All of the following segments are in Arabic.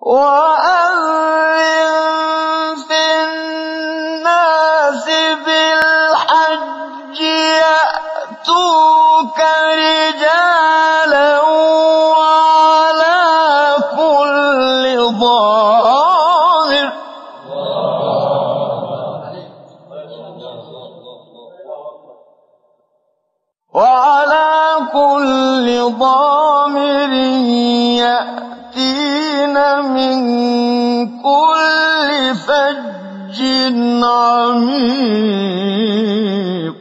وأذن في الناس بالحج يأتوك رجالا وعلى كل ضامر يأتين من كل فج عميق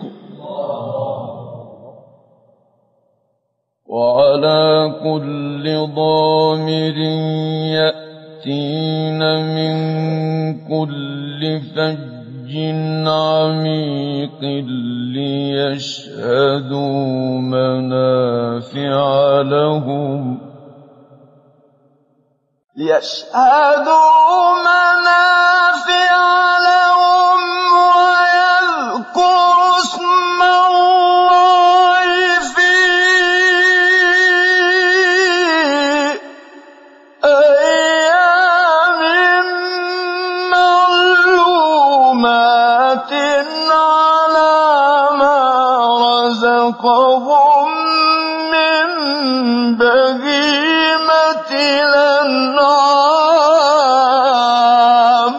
وعلى كل ضامر يأتين من كل فج عميق ليشهدوا منافع لهم ويذكروا اسم الله في أيام معلومات على ما رزقهم من بهيمة الأنعام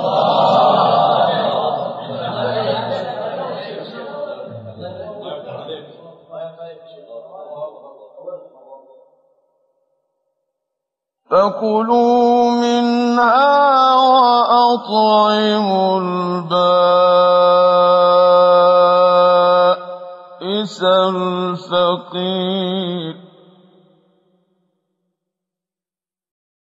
فكلوا منها وأطعموا البائس الفقير